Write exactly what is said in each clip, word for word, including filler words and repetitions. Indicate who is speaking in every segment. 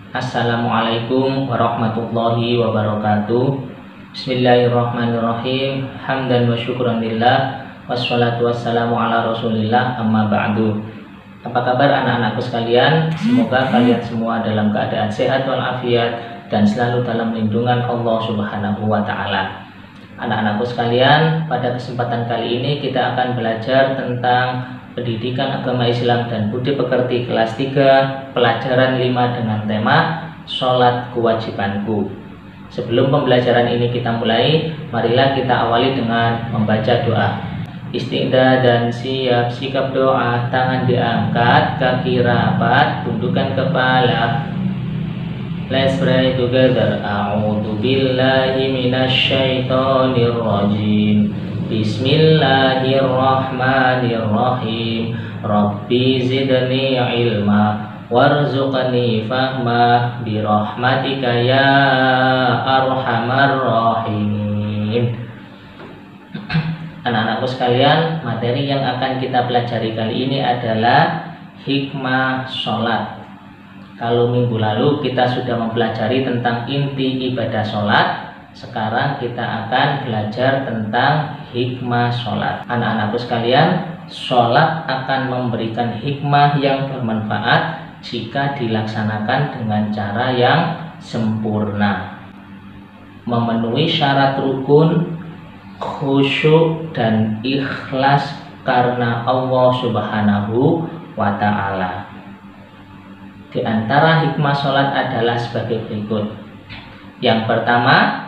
Speaker 1: Assalamualaikum warahmatullahi wabarakatuh. Bismillahirrahmanirrahim. Hamdan wa syukran lillah, wassalatu wassalamu ala rasulillah, amma ba'du. Apa kabar anak-anakku sekalian? Semoga kalian semua dalam keadaan sehat walafiat dan selalu dalam lindungan Allah Subhanahu wa ta'ala. Anak-anakku sekalian, pada kesempatan kali ini kita akan belajar tentang Pendidikan Agama Islam dan Budi Pekerti kelas tiga, pelajaran lima dengan tema Sholat Kewajibanku. Sebelum pembelajaran ini kita mulai, marilah kita awali dengan membaca doa. Istiqdah dan siap sikap doa, tangan diangkat, kaki rapat, tundukkan kepala. Let's pray together. A'udzu billahi minasyaitonir rajim. Bismillahirrahmanirrahim. Rabbi zidni ilma warzuqni fahma birahmatika ya arhamar rahimin. Anak-anakku sekalian, materi yang akan kita pelajari kali ini adalah hikmah sholat. Kalau minggu lalu kita sudah mempelajari tentang inti ibadah sholat, sekarang kita akan belajar tentang hikmah sholat. Anak-anakku sekalian, sholat akan memberikan hikmah yang bermanfaat jika dilaksanakan dengan cara yang sempurna, memenuhi syarat rukun, khusyuk dan ikhlas karena Allah Subhanahu wa ta'ala. Di antara hikmah sholat adalah sebagai berikut. Yang pertama,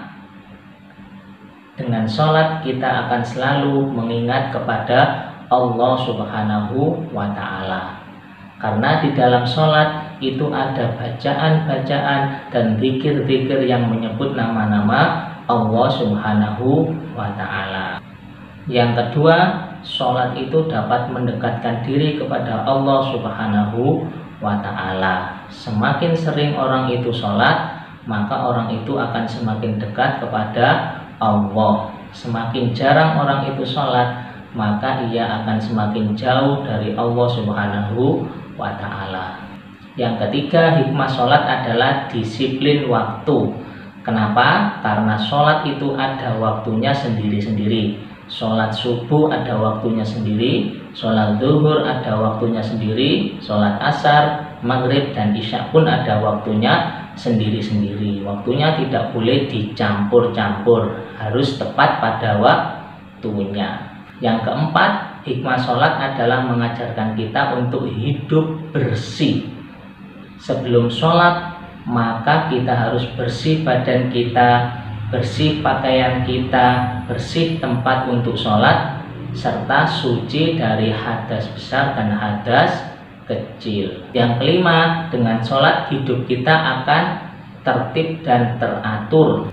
Speaker 1: dengan sholat kita akan selalu mengingat kepada Allah Subhanahu wa ta'ala. Karena di dalam sholat itu ada bacaan-bacaan dan zikir-zikir yang menyebut nama-nama Allah Subhanahu wa ta'ala. Yang kedua, sholat itu dapat mendekatkan diri kepada Allah Subhanahu wa ta'ala. Semakin sering orang itu sholat, maka orang itu akan semakin dekat kepada Allah. Semakin jarang orang itu sholat, maka ia akan semakin jauh dari Allah Subhanahu wa ta'ala. Yang ketiga, hikmah sholat adalah disiplin waktu. Kenapa? Karena sholat itu ada waktunya sendiri-sendiri. Sholat subuh ada waktunya sendiri, sholat zuhur ada waktunya sendiri, sholat asar, maghrib dan isya pun ada waktunya sendiri-sendiri. Waktunya tidak boleh dicampur-campur, harus tepat pada waktunya. Yang keempat, hikmah sholat adalah mengajarkan kita untuk hidup bersih. Sebelum sholat, maka kita harus bersih badan kita, bersih pakaian kita, bersih tempat untuk sholat, serta suci dari hadas besar dan hadas kecil. Yang kelima, dengan sholat hidup kita akan tertib dan teratur.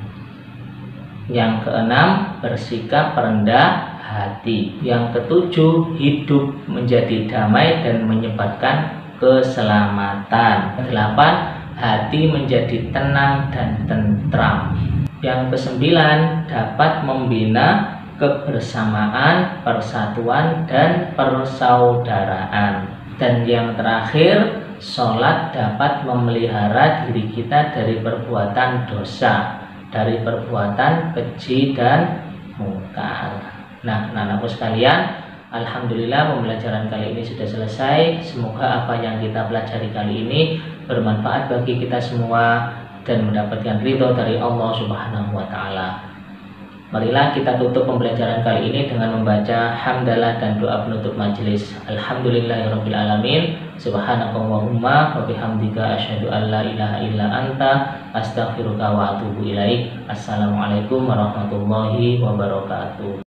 Speaker 1: Yang keenam, bersikap rendah hati. Yang ketujuh, hidup menjadi damai dan menyebabkan keselamatan. Delapan, hati menjadi tenang dan tentram. Yang kesembilan, dapat membina kebersamaan, persatuan dan persaudaraan. Dan yang terakhir, sholat dapat memelihara diri kita dari perbuatan dosa, dari perbuatan keji dan mungkar. Nah, anak-anakku sekalian, alhamdulillah pembelajaran kali ini sudah selesai. Semoga apa yang kita pelajari kali ini bermanfaat bagi kita semua dan mendapatkan ridho dari Allah Subhanahu wa ta'ala. Marilah kita tutup pembelajaran kali ini dengan membaca hamdalah dan doa penutup majelis. Alhamdulillahirabbil alamin. Subhanakallahumma wa bihamdika asyhadu an la ilaha illa anta astaghfiruka wa atubu ilaik. Assalamualaikum warahmatullahi wabarakatuh.